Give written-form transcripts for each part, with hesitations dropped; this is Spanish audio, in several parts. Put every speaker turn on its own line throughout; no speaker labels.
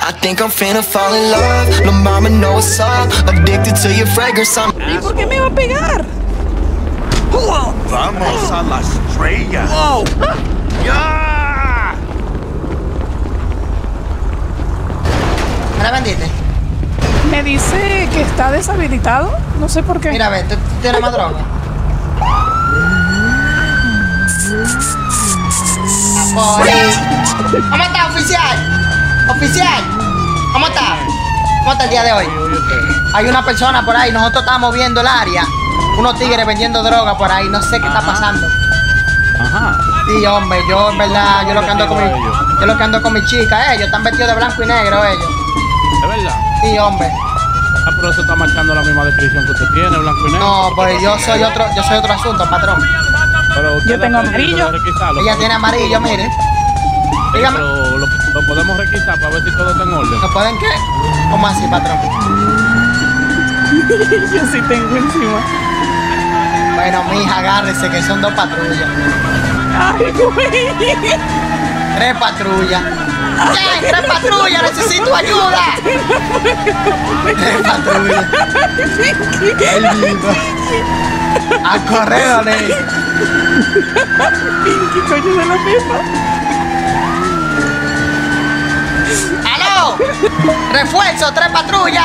I think I'm finna fall in love. Lil' mama know what's up. Addicted to your fragrance.
¿Y por qué me va a pegar?
Vamos a la estrella.
Wow.
¡Ya!
¿Me la vendiste?
Me dice que está deshabilitado. No sé por qué.
Mira, ve, ¿tú tienes más droga? ¿Cómo está, oficial? Oficial, ¿cómo está? ¿Cómo está el día de hoy? Hay una persona por ahí, nosotros estamos viendo el área. Unos tigres vendiendo droga por ahí, no sé qué está pasando.
Ajá.
Sí, hombre, yo en verdad, yo lo que ando con mi chica, ellos están vestidos de blanco y negro, ellos.
¿Es verdad?
Sí, hombre.
Ah, pero eso está marcando la misma descripción que usted tiene, blanco y negro.
No, pues yo soy otro asunto, patrón.
Pero usted
Yo tengo
está permitido
amarillo.
de requisarlo.
Ella tiene amarillo, mire. Dígame.
Pero lo podemos requisar para ver si todo está en orden.
¿No pueden qué? ¿Cómo así, patrón?
Yo sí tengo encima.
Bueno, mija, agárrese que son 2 patrullas.
Ay, güey.
3 patrullas. ¡Bien! 3 patrullas, necesito ayuda. 3 patrullas. El mismo. A correr, dale.
Pinky, coño de la misma.
¡Aló! ¡Refuerzo! 3 patrullas.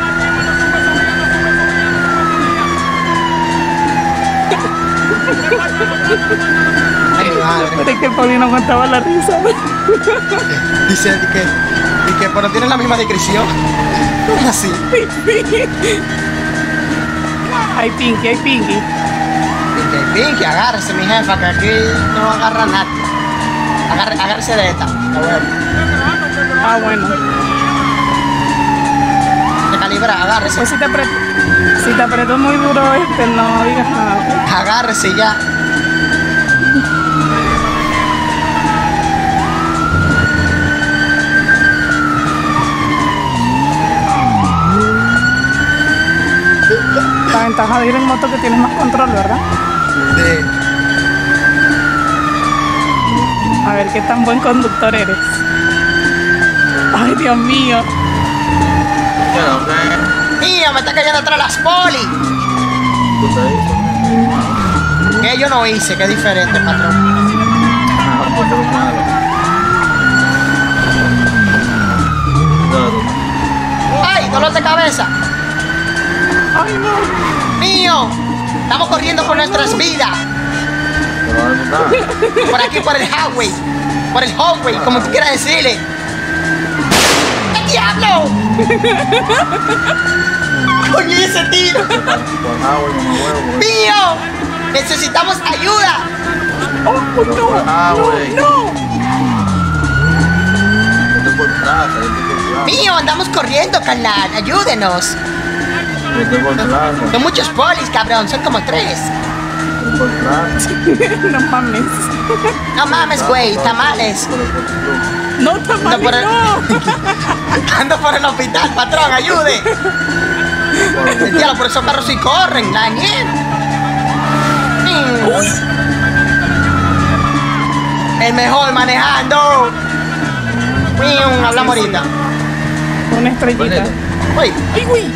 Ay, mi madre.
Pero es que el Poli no aguantaba la risa.
Dice que pero tiene la misma descripción. ¿Cómo así?
Ay, Pinky, ay, Pinky.
Pinky, agárrese, mi jefa, que aquí no agarra nada. Agárrese de esta. La huevo.
Ah, bueno.
De calibrar, agárrese.
Pues si te apretó muy duro no digas nada. ¿Ok?
Agárrese ya.
La ventaja de ir en moto que tienes más control, ¿verdad?
Sí.
A ver qué tan buen conductor eres. Ay, Dios mío.
Mío, me está cayendo atrás las poli. Que yo no hice, que es diferente, patrón. ¡Ay, dolor de cabeza!
Ay, no.
¡Mío! Estamos corriendo por nuestras vidas. Por aquí, por el highway. Por el highway, como tú quieras decirle. ¡El diablo! ¡Coño, ese tiro! ¡Mío! ¡Necesitamos ayuda!
Oh, no.
¡Mío! Andamos corriendo, carnal. Ayúdenos. Son muchos polis, cabrón. Son como 3.
No mames.
No mames, güey. Tamales.
No, tamales, no.
Ando por el hospital, patrón. Ayude. El diablo, por esos carros sí corren. La nieve. El mejor manejando. Hablamos ahorita.
Una estrellita.
Uy,
Ay, güey.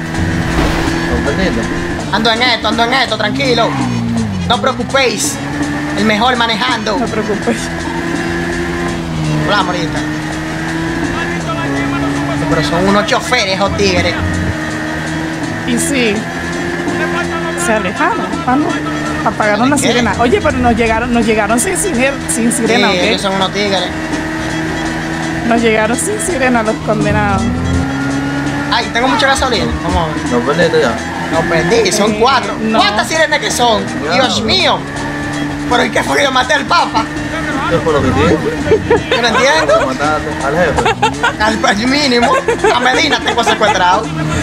ando en esto, tranquilo. No preocupéis. El mejor manejando.
No te preocupes.
Hablamos ahorita. Pero son unos choferes, esos tigres.
Y sí. Se alejaron. Ah, no. Apagaron la
¿Qué?
sirena. Oye, pero nos llegaron sin sirena,
Sí,
¿ok?
ellos son unos tigres.
Nos llegaron sin sirena los condenados.
Ay, tengo mucha gasolina. Vamos a ver.
¿No prendiste ya?
No prendí, son 4.
No.
¿Cuántas sirenas que son? Dios mío. ¿Pero y qué fue que yo maté al papa?
¿Qué fue lo que tiene?
Yo no entiendo.
Mataste al jefe.
Al mínimo. A Medina tengo secuestrado.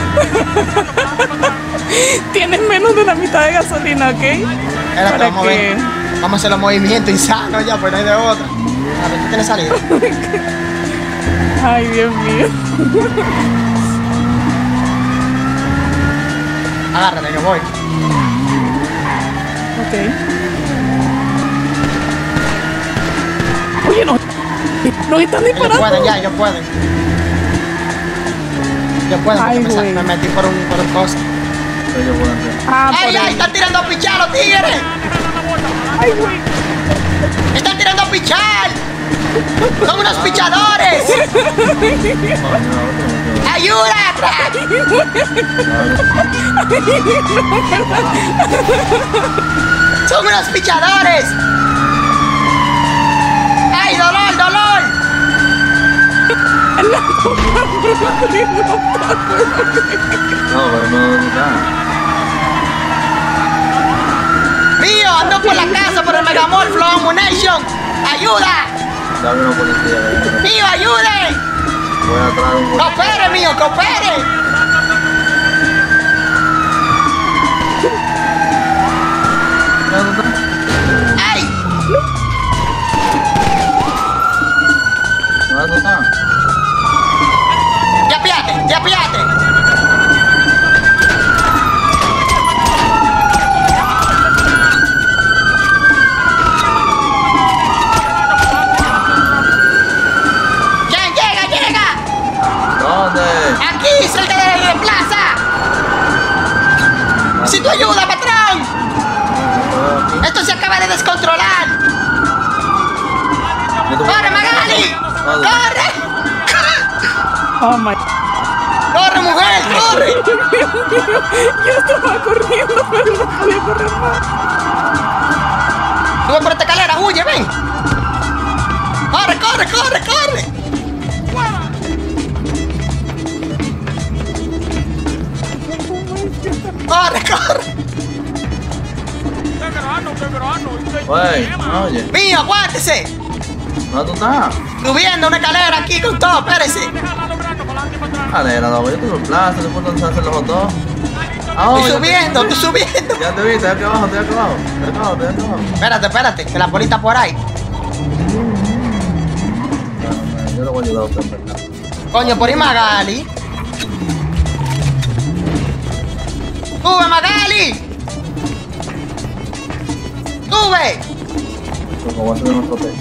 Tienes menos de la mitad de gasolina, ¿ok?
Espérate,
Para
vamos a ver. Vamos a hacer los movimientos insanos ya, pues no hay de otra. A ver, ¿tú tienes salida?
Ay, Dios mío.
Agárrate, que voy.
Ok. Oye, nos están
Ellos
disparando.
pueden ya, ellos pueden. Después
Ay, güey.
me metí por un costo.
Ellos pueden hacer.
Ah, por
¡Ay, ay!
ahí.
¡Están tirando a pichar los tigres!
Ay, güey.
¡Están tirando a pichar! ¡Son unos pichadores! ¡Ayuda! ¡Son unos pichadores! ¡Ay, dolor, dolor!
No, pero no está.
¡Mío! ¡Ando por la casa por el Megamall Flow Ammunition! ¡Ayuda!
Dame una policía.
¡Mío, ayude!
Voy a traer un
¡Coopere, mío, coopere! ¡Ay!
¿Dónde está?
¡Ya píate! ¡Ya píate! ¿Quién llega? ¡Llega!
¿Dónde?
¡Aquí, cerca de la plaza! ¡Necesito ayuda, patrón! ¡Esto se acaba de descontrolar! ¡Corre, Magali! ¡Corre!
Oh my.
¡Corre, mujer! ¡Corre!
Yo estaba corriendo, pero no podía correr más.
¡Sube por esta escalera! ¡Huye, ven! ¡Corre, corre, corre, corre! ¡Corre, corre!
Oye, oye.
¡Mío, aguántese!
¿Dónde tú estás?
Subiendo una escalera aquí con todo, espérese.
Calera, no, yo tengo plaza, después donde se hacen los hot dogs.
Estoy subiendo, estoy subiendo.
Ya te vi, estoy aquí abajo, estoy aquí abajo. Estoy aquí abajo, estoy aquí abajo.
Espérate, espérate, que la bolita por ahí.
Yo lo voy a ayudar a usted, en verdad.
Coño, por ahí Magali. ¡Sube, Magali! ¡Sube!
Como voy a subir nuestro techo.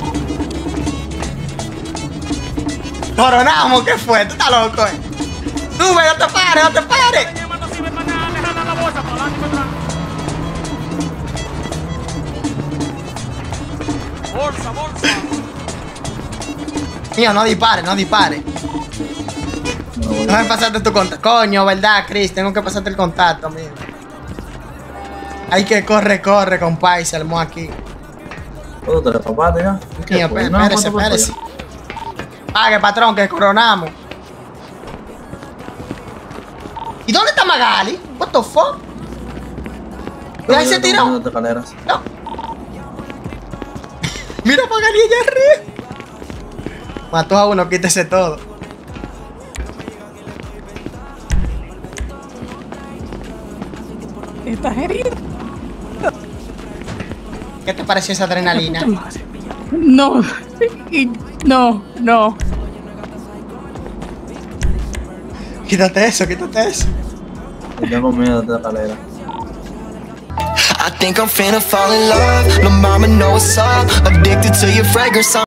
Coronamos, ¿qué fue? ¿Tú estás loco, eh? ¡Sube, no te pares, no te pares! Mío, no dispare, no dispare.
No voy
Déjame pasarte tu contacto. Coño, ¿verdad, Chris? Tengo que pasarte el contacto, mío. Hay que corre, compadre. Se armó aquí.
¿Puedo te repapaste ya?
Mío, espérese, espérese. Pague, patrón, que coronamos. ¿Y dónde está Magali? What the fuck? ¿Ya se tiró?
No.
No. Mira Magali allá arriba. Mató a uno, quítese todo.
¿Estás herido?
¿Qué te pareció esa adrenalina?
No. No, no.
Quítate eso, quítate eso.
Tengo miedo de esta calera.
I think I'm finna fall in love. Lil' mama know what's up. Addicted to your fragrance.